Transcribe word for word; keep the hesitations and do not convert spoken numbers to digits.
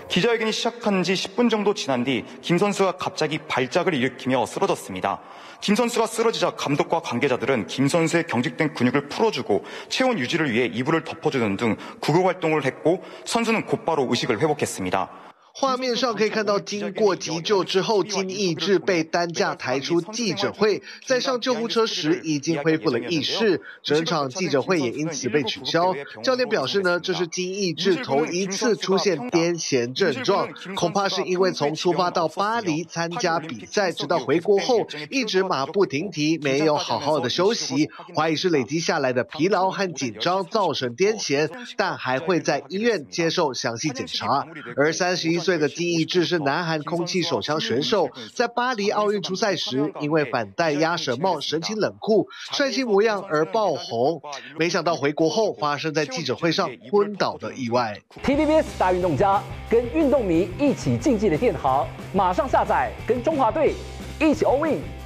기자회견이 시작한 지 십 분 정도 지난 뒤 김 선수가 갑자기 발작을 일으키며 쓰러졌습니다. 김 선수가 쓰러지자 감독과 관계자들은 김 선수의 경직된 근육을 풀어주고 체온 유지를 위해 이불을 덮어주는 등 구급 활동을 했고 선수는 곧바로 의식을 회복했습니다. 画面上可以看到，经过急救之后，金义智被担架抬出记者会，在上救护车时已经恢复了意识，整场记者会也因此被取消。教练表示呢，这是金义智头一次出现癫痫症状，恐怕是因为从出发到巴黎参加比赛，直到回国后一直马不停蹄，没有好好的休息，怀疑是累积下来的疲劳和紧张造成癫痫，但还会在医院接受详细检查。而三十一岁的金义智是南韩空气手枪选手，在巴黎奥运初赛时，因为反戴鸭舌帽、神情冷酷、帅气模样而爆红。没想到回国后发生在记者会上昏倒的意外。 T V B S 大运动家跟运动迷一起竞技的电行，马上下载，跟中华队一起 all in。